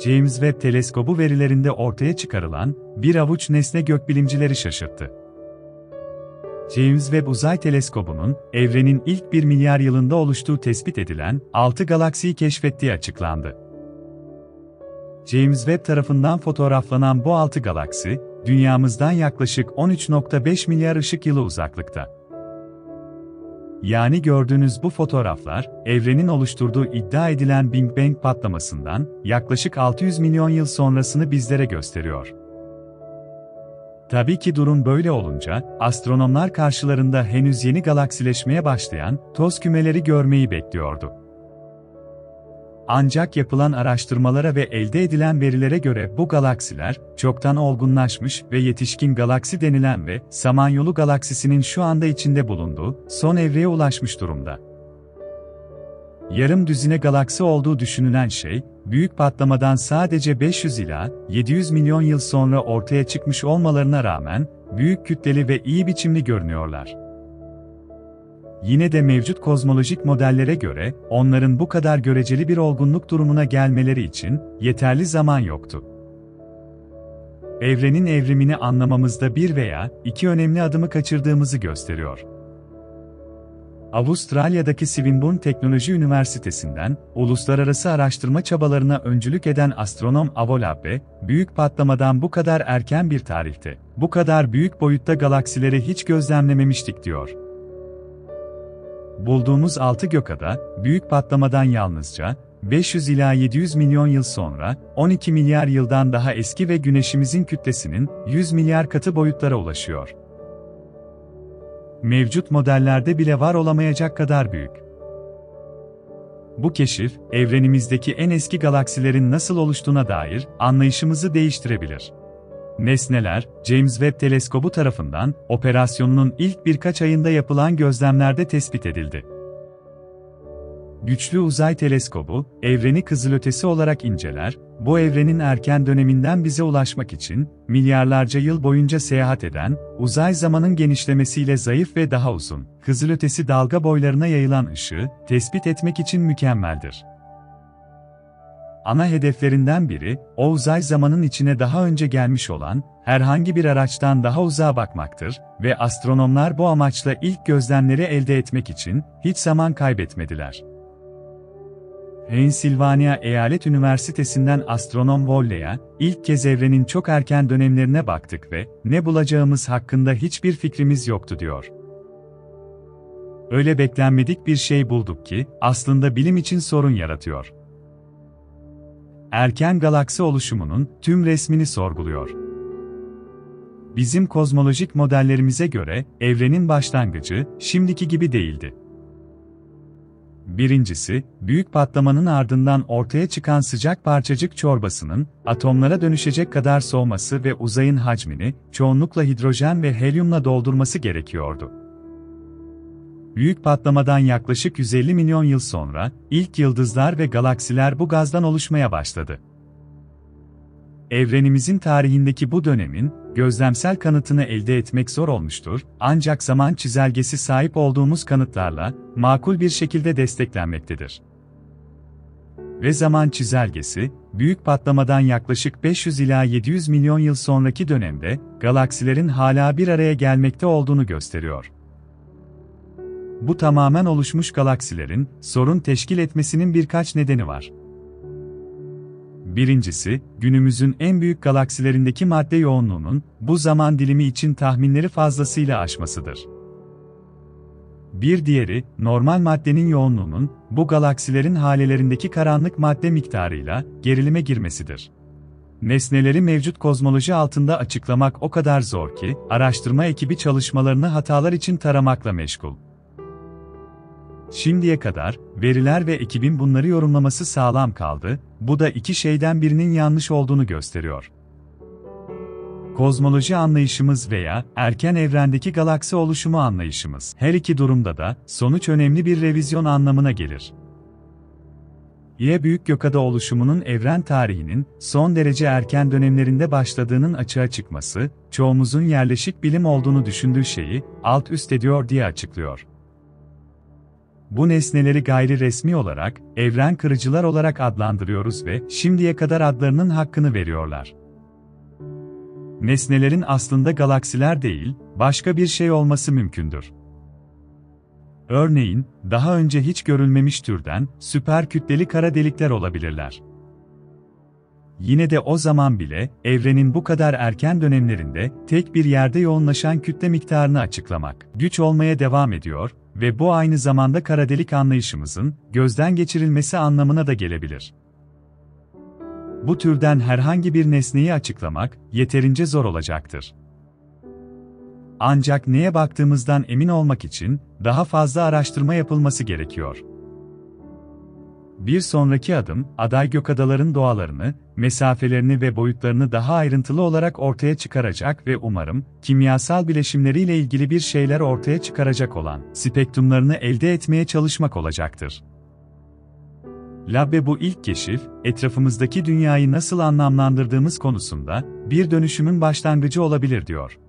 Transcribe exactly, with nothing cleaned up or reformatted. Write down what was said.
James Webb Teleskobu verilerinde ortaya çıkarılan bir avuç nesne gökbilimcileri şaşırttı. James Webb Uzay Teleskobu'nun, evrenin ilk bir milyar yılında oluştuğu tespit edilen altı galaksiyi keşfettiği açıklandı. James Webb tarafından fotoğraflanan bu altı galaksi, Dünyamızdan yaklaşık on üç nokta beş milyar ışık yılı uzaklıkta. Yani gördüğünüz bu fotoğraflar, evrenin oluşturduğu iddia edilen Big Bang patlamasından yaklaşık altı yüz milyon yıl sonrasını bizlere gösteriyor. Tabii ki durum böyle olunca, astronomlar karşılarında henüz yeni galaksileşmeye başlayan toz kümeleri görmeyi bekliyordu. Ancak yapılan araştırmalara ve elde edilen verilere göre bu galaksiler, çoktan olgunlaşmış ve yetişkin galaksi denilen ve Samanyolu galaksisinin şu anda içinde bulunduğu son evreye ulaşmış durumda. Yarım düzine galaksi olduğu düşünülen şey, büyük patlamadan sadece beş yüz ila yedi yüz milyon yıl sonra ortaya çıkmış olmalarına rağmen, büyük kütleli ve iyi biçimli görünüyorlar. Yine de mevcut kozmolojik modellere göre, onların bu kadar göreceli bir olgunluk durumuna gelmeleri için yeterli zaman yoktu. Evrenin evrimini anlamamızda bir veya iki önemli adımı kaçırdığımızı gösteriyor. Avustralya'daki Swinburne Teknoloji Üniversitesi'nden, uluslararası araştırma çabalarına öncülük eden astronom Avolabbe, büyük patlamadan bu kadar erken bir tarihte, bu kadar büyük boyutta galaksileri hiç gözlemlememiştik diyor. Bulduğumuz altı gökada, büyük patlamadan yalnızca, beş yüz ila yedi yüz milyon yıl sonra, on iki milyar yıldan daha eski ve Güneşimizin kütlesinin yüz milyar katı boyutlara ulaşıyor. Mevcut modellerde bile var olamayacak kadar büyük. Bu keşif, evrenimizdeki en eski galaksilerin nasıl oluştuğuna dair anlayışımızı değiştirebilir. Nesneler, James Webb Teleskobu tarafından, operasyonunun ilk birkaç ayında yapılan gözlemlerde tespit edildi. Güçlü Uzay Teleskobu, evreni kızılötesi olarak inceler, bu evrenin erken döneminden bize ulaşmak için, milyarlarca yıl boyunca seyahat eden, uzay zamanın genişlemesiyle zayıf ve daha uzun, kızılötesi dalga boylarına yayılan ışığı, tespit etmek için mükemmeldir. Ana hedeflerinden biri, o uzay zamanın içine daha önce gelmiş olan, herhangi bir araçtan daha uzağa bakmaktır ve astronomlar bu amaçla ilk gözlemleri elde etmek için hiç zaman kaybetmediler. Pennsylvania Eyalet Üniversitesi'nden astronom Wolley'a, ilk kez evrenin çok erken dönemlerine baktık ve ne bulacağımız hakkında hiçbir fikrimiz yoktu diyor. Öyle beklenmedik bir şey bulduk ki, aslında bilim için sorun yaratıyor. Erken galaksi oluşumunun tüm resmini sorguluyor. Bizim kozmolojik modellerimize göre, evrenin başlangıcı, şimdiki gibi değildi. Birincisi, büyük patlamanın ardından ortaya çıkan sıcak parçacık çorbasının, atomlara dönüşecek kadar soğuması ve uzayın hacmini, çoğunlukla hidrojen ve helyumla doldurması gerekiyordu. Büyük patlamadan yaklaşık yüz elli milyon yıl sonra, ilk yıldızlar ve galaksiler bu gazdan oluşmaya başladı. Evrenimizin tarihindeki bu dönemin, gözlemsel kanıtını elde etmek zor olmuştur, ancak zaman çizelgesi sahip olduğumuz kanıtlarla, makul bir şekilde desteklenmektedir. Ve zaman çizelgesi, büyük patlamadan yaklaşık beş yüz ila yedi yüz milyon yıl sonraki dönemde, galaksilerin hala bir araya gelmekte olduğunu gösteriyor. Bu tamamen oluşmuş galaksilerin, sorun teşkil etmesinin birkaç nedeni var. Birincisi, günümüzün en büyük galaksilerindeki madde yoğunluğunun, bu zaman dilimi için tahminleri fazlasıyla aşmasıdır. Bir diğeri, normal maddenin yoğunluğunun, bu galaksilerin halelerindeki karanlık madde miktarıyla, gerilime girmesidir. Nesneleri mevcut kozmoloji altında açıklamak o kadar zor ki, araştırma ekibi çalışmalarını hatalar için taramakla meşgul. Şimdiye kadar, veriler ve ekibin bunları yorumlaması sağlam kaldı, bu da iki şeyden birinin yanlış olduğunu gösteriyor. Kozmoloji anlayışımız veya erken evrendeki galaksi oluşumu anlayışımız. Her iki durumda da, sonuç önemli bir revizyon anlamına gelir. Ya büyük gökada oluşumunun evren tarihinin, son derece erken dönemlerinde başladığının açığa çıkması, çoğumuzun yerleşik bilim olduğunu düşündüğü şeyi, alt üst ediyor diye açıklıyor. Bu nesneleri gayri resmi olarak, evren kırıcılar olarak adlandırıyoruz ve şimdiye kadar adlarının hakkını veriyorlar. Nesnelerin aslında galaksiler değil, başka bir şey olması mümkündür. Örneğin, daha önce hiç görülmemiş türden, süper kütleli kara delikler olabilirler. Yine de o zaman bile, evrenin bu kadar erken dönemlerinde, tek bir yerde yoğunlaşan kütle miktarını açıklamak, güç olmaya devam ediyor ve bu aynı zamanda kara delik anlayışımızın, gözden geçirilmesi anlamına da gelebilir. Bu türden herhangi bir nesneyi açıklamak, yeterince zor olacaktır. Ancak neye baktığımızdan emin olmak için, daha fazla araştırma yapılması gerekiyor. Bir sonraki adım, aday gökadaların doğalarını, mesafelerini ve boyutlarını daha ayrıntılı olarak ortaya çıkaracak ve umarım, kimyasal bileşimleriyle ilgili bir şeyler ortaya çıkaracak olan, spektrumlarını elde etmeye çalışmak olacaktır. Labbe bu ilk keşif, etrafımızdaki dünyayı nasıl anlamlandırdığımız konusunda, bir dönüşümün başlangıcı olabilir diyor.